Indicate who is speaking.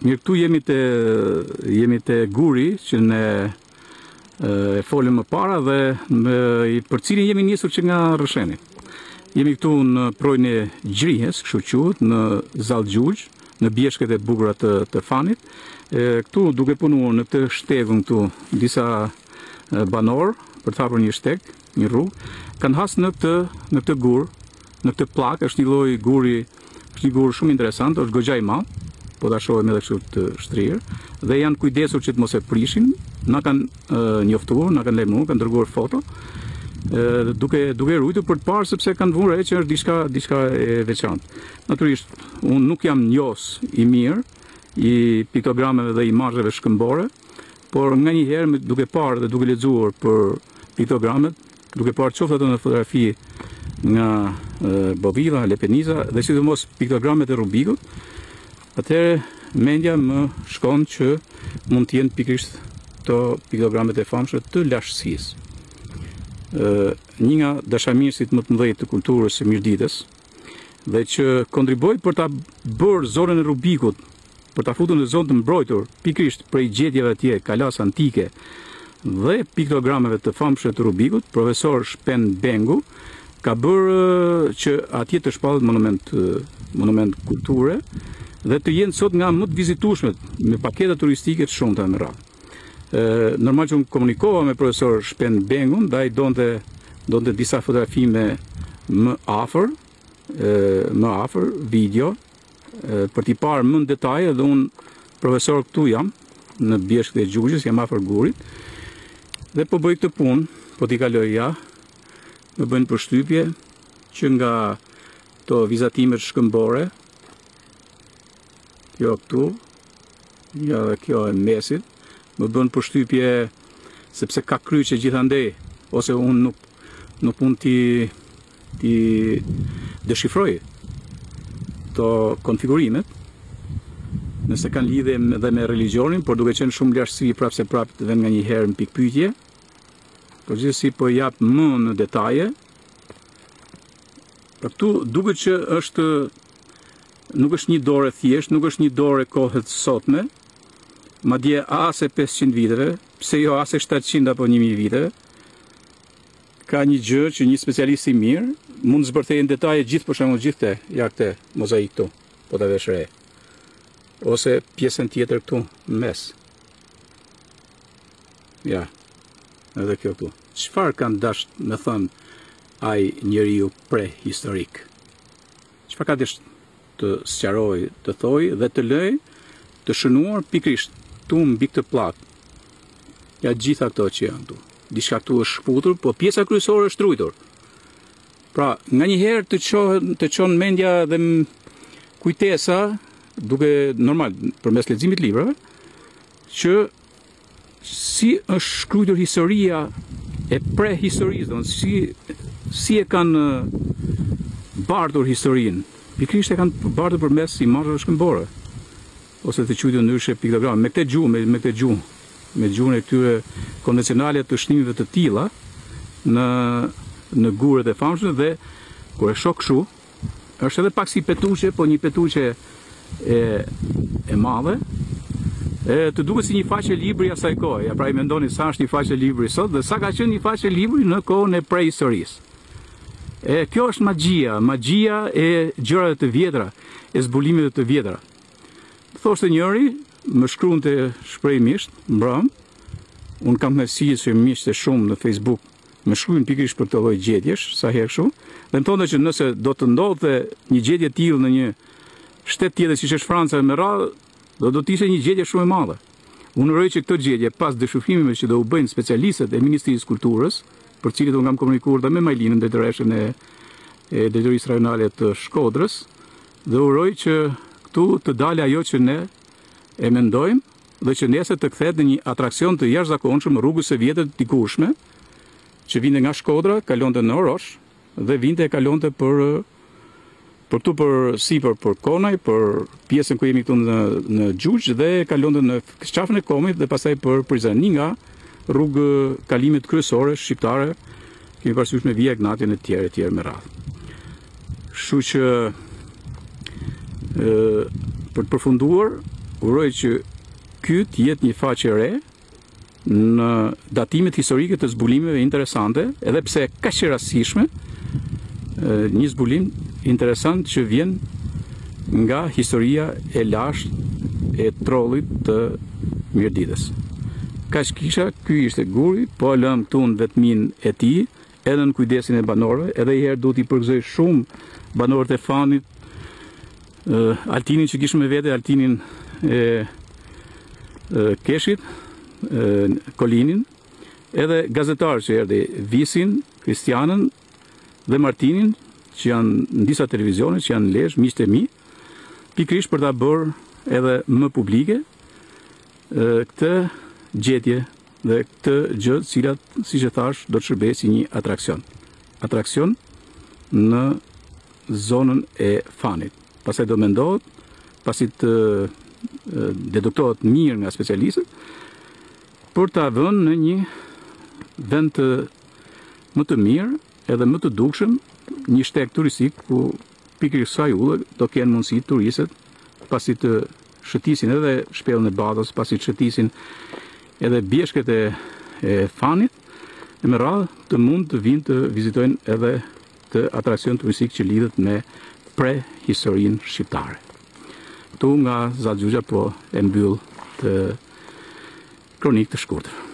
Speaker 1: Mirë, këtu jemi te guri që ne e folëm më para dhe për cilin jemi nisur që nga Rrësheni. Jemi këtu në projnë e Gjrihes, kështu quhet, në Zallë Gjugj, në bjeshket e bukura të Fanit. Këtu duke punuar në këtë shtevën këtu disa banor për të hapur një shteg, një rrugë, kanë hasë në këtë gur, në këtë plak, është një lloj guri, është një gur shumë interesant, është goxha i madh, po ta shohim edhe kështu të shtrirë, dhe janë kujdesur që të mos e prishin, na kanë njoftuar, na kanë lajmëruar, kanë dërguar foto, duke ruajtur për të parë sepse kanë vënë re që është diçka e veçantë. Natyrisht, unë nuk jam njohës i mirë i piktogrameve dhe imazheve shkëmbore, por nganjëherë duke parë dhe duke lexuar për piktogramet, duke parë qoftë ato në fotografi nga Bovilla, Lepeniza dhe sidomos piktogramet e Rubikut, atëherë mendja më shkon që mund të jenë pikërisht këto piktogramet e famshme të lashtësisë. Një nga dashamirësit më të mëdhenj të kulturës së mirditës dhe që kontriboi për ta bërë zonën e Rubikut, për ta futur në zonë të mbrojtur pikërisht prej gjetjeve atje kalas antike dhe piktogrameve të famshme të Rubikut, profesor Shpen Bengu, ka bërë që atje të shpallet monument kulture dhe të jenë sot nga më të vizitueshmet me paketa turistike të shumta në radhë. Normal që unë komunikova me profesor Shpen Bengun, dhe ai donte disa fotografi më afër video për t'i parë më në detaje, dhe unë profesor këtu jam në bjeshkët e Gjugjës, jam afër gurit dhe po bëj këtë punë, po t'i kaloj më bëjnë përshtypje që nga to vizatimet shkëmbore, kjo këtu, ja dhe kjo e mesit, më bën përshtypje sepse ka kryqe gjithandej, ose unë nuk mund t'i deshifroj to konfigurimet, nëse kanë lidhje edhe me religionin, por duke qenë shumë lashtësi prapë se prapë të vjen nga një herë në pikpyetje, por gjithsesi po jap më në detaje. Pra këtu duket që nuk është një dorë thjesht, nuk është një dorë e kohës sotme, madje as e 500 viteve, pse jo as e 700 apo 1000 viteve. Ka një gjë që një specialist i mirë mund të zbërthejë në detaje gjithë, për shembull gjithë këtë mozaik këtu, po ta vesh re. Ose pjesën tjetër këtu në mes. Ja, edhe kjo këtu. Çfarë kanë dashur me thënë ai njeriu prehistorik? Çfarë ka dashur të sqaroj, të thoj dhe të lëj të shënuar pikërisht tu mbi këtë plak. Ja gjitha këto që janë tu. Diçka këtu është shkputur, po pjesa kryesore është ruajtur. Pra, nganjëherë të çon mendja dhe kujtesa, duke normal përmes leximit të librave, që si është shkruar historia e prehistorisë, domethënë si e kanë bardhur historinë. Pikërisht e kanë bardhur përmes imazheve shkëmbore, ose të quajtur ndryshe piktogram, me këtë gjuhë, me gjuhën e këtyre konvencionale të shnimeve të tilla në guret e famshme, dhe kur e shoh kështu, është edhe pak si petuqe, po një petuqe e madhe, të duket si një faqe libri asaj kohe. Ja, pra i mendoni sa është një faqe libri sot dhe sa ka qenë një faqe libri në kohën e prehistorisë. Kjo është magjia e gjërave të vjetra, e zbulimeve të vjetra. Thoshte njëri, më shkruante shprehimisht, mbrëm, unë kam thënë që miqtë shumë në Facebook më shkruajnë pikërisht për këtë lloj gjetjesh, sa herë kështu, dhe më thonë që nëse do të ndodhte një gjetje e tillë në një shtet tjetër siç është Franca me radhë, do të ishte një gjetje shumë e madhe. Unë uroj që këtë gjetje, pas dëshifrimeve që do u bëjnë specialistët e Ministrisë Kulturës, për cilët unë kam komunikuar dhe me Majlinën, drejtoreshën e Drejtorisë Rajonale të Shkodrës, dhe uroj që këtu të dalë ajo që ne e mendojmë dhe që nesër të kthehet në një atraksion të jashtëzakonshëm rrugës së vjetër të dikurshme, që vinte nga Shkodra, kalonte në Orosh dhe vinte e kalonte për sipër për Konaj, për pjesën ku jemi këtu në Gjugj, dhe kalonte në qafën e Komit dhe pastaj për Prizren, nga rrugë kalimit kryesore shqiptare, kemi parasysh me Via Ignatin e tjerë me radhë. Kështu që për të përfunduar, uroj që ky të jetë një faqe e re në datimet historike të zbulimeve interesante, edhe pse kaq e rastishme, një zbulim interesant që vjen nga historia e lashtë e trollit të Mirditës. Kaq kisha, ky ishte Guri, po lëm këtu në vetmin e tij, edhe në kujdesin e banorëve, edhe i herë duhet i përgëzoj shumë banorët e Fanit, Altinin që kishëm me vete, Altinin e Keshit, Kolinin, edhe gazetarë që erdhi, Visin, Kristianën dhe Martinin, që janë në disa televizione, që janë në Lezhë, miqtë e mi, pikërisht për ta bërë edhe më publike këtë gjetje dhe këtë gjë, cilat, siç e thash, do të shërbejë si një atraksion. Atraksion në zonën e Fanit. Pastaj do mendohet, pasi të deduktohet mirë nga specialistët, për ta vënë në një vend më të mirë edhe më të dukshëm, një shtek turistik ku pikërisht kësaj ulle do kenë mundësi turistët pasi të shëtisin edhe shpellën e Badhës, pasi të shëtisin edhe bjeshket e Fanit, e me radhë të mund të vinë të vizitojnë edhe të atrakcion turistik që lidhet me prehistorinë shqiptare. Tu nga Zat Xhuxha po e mbyll të kronikë të shkurtër.